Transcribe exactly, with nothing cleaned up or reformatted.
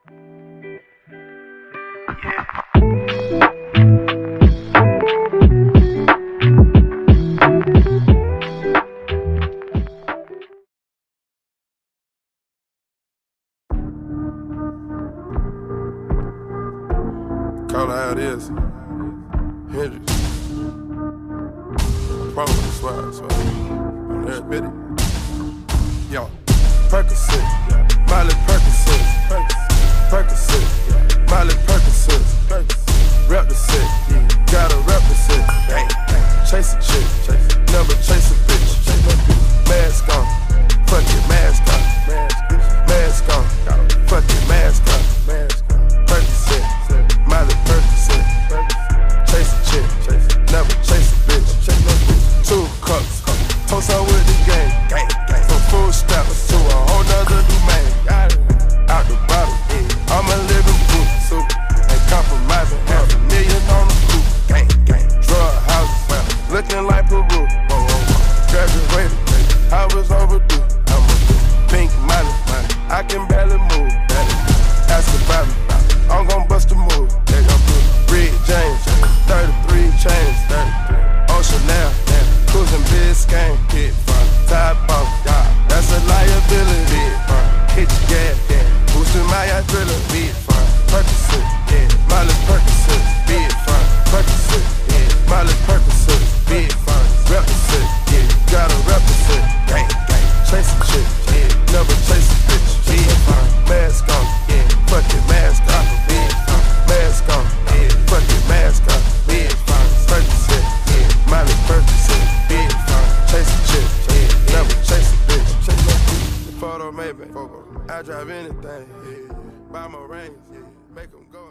Call it how it is. Hendrix. Probably the swag, swag. On every bit. Yo. Percocet. Miley Percocet. Percocet. Miley Percocet. Rep the set. Gotta rep the set. Chase a chick. Never chase a bitch. Mask on. Fuck it, mask on. Mask on. Fuck it, mask on. Percocet. Miley Percocet. Chase a chick. Never chase a bitch. Two cups. Toast out with the game. From full steps to a whole nother domain. Out the bottle. I'm a living proof. Ain't compromising. Half a million on the coupe. Drug houses. Looking like Peru. Graduated. I was overdue. I'm a pink money. I can barely move. Ask about me. I'm gon' bust a move. Red James, thirty-three chains, Ocean now, cruising Biscayne, hit front, top off, that's a liability. Hit your gas, boosting my adrenaline, beat front, Percocet, yeah, Miley Percocet, beat front, Percocet, yeah, Miley Percocet, beat front, represent, yeah, gotta represent, gang, gang, chase a chick, yeah, never chase a bitch, beat front, mask on, yeah, fuck it, mask on, beat front, mask on, yeah, fuck it, mask on, beat front, Percocet, yeah, Miley Percocet, beat front, chase a chick, yeah, never chase a bitch, chase no bitch, photo maybe, I drive anything, yeah, buy my rings, yeah, make them go.